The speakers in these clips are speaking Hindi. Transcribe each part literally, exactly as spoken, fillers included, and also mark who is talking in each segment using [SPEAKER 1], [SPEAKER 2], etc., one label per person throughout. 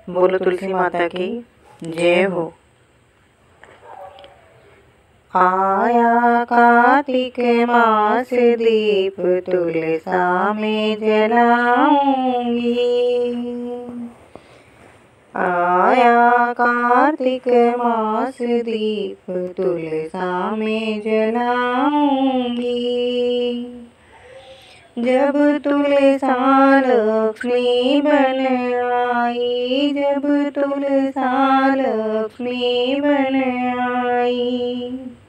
[SPEAKER 1] बोलो तुलसी माता की जय हो। आया कार्तिक मास दीप तुलसा में जलाऊंगी। आया कार्तिक मास दीप तुलसा में जलाऊंगी। जब तुलसा लक्ष्मी बन आई, जब तुलसा लक्ष्मी बन आई,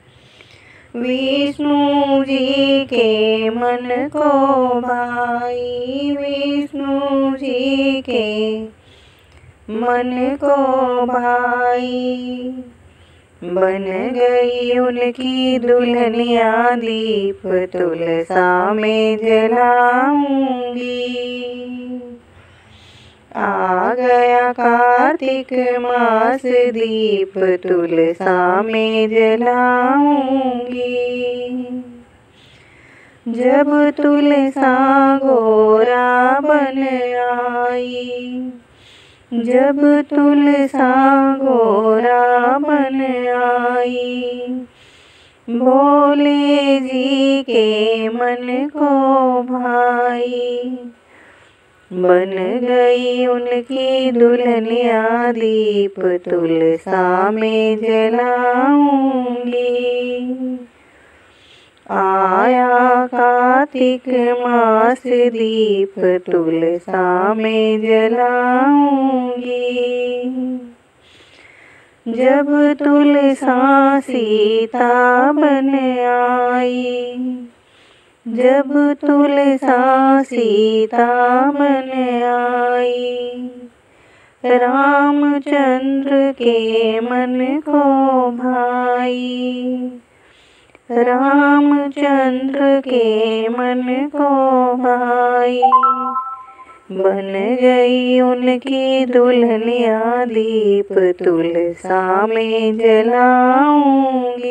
[SPEAKER 1] विष्णु जी के मन को भाई, विष्णु जी के मन को भाई, बन गई उनकी दुल्हनिया दीप तुलसा में जलाऊंगी। आ गया कार्तिक मास दीप तुलसा में जलाऊंगी। जब तुलसा गोरा बन आई, जब तुलसा गोरा बन आई, भोले जी के मन को भाई, बन गई उनकी दुल्हनिया दीप तुलसा में जलाऊंगी। आया कार्तिक मास दीप तुलसा में जलाऊंगी। जब तुलसा सीता बन आई, जब तुलसा सीता बन आई, रामचंद्र के मन को भाई, रामचंद्र के मन को भाई, बन गई उनकी दुल्हनिया दीप तुलसा में जलाऊंगी।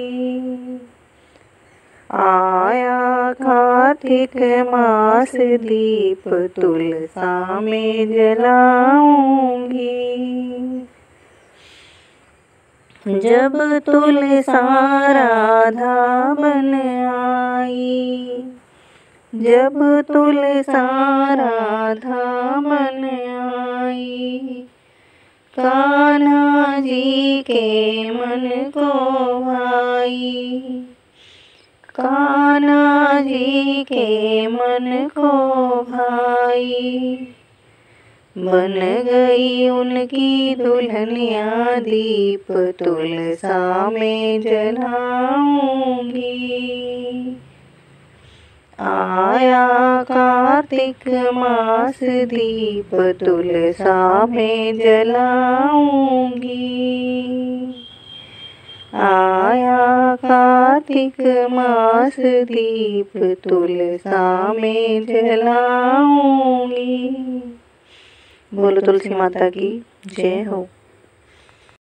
[SPEAKER 1] आया कार्तिक मास दीप तुलसा में जलाऊंगी। जब तुलसा राधा बन आई, जब तुलसा राधा बन आई, कान्हा जी के मन को भाई, कान्हा जी के मन को भाई, बन गई उनकी दुल्हनिया दीप तुलसा में जलाऊंगी। आया कार्तिक मास दीप तुलसा में जलाऊंगी। आया कार्तिक मास दीप तुलसा में जलाऊंगी। बोलो तुलसी माता की जय हो।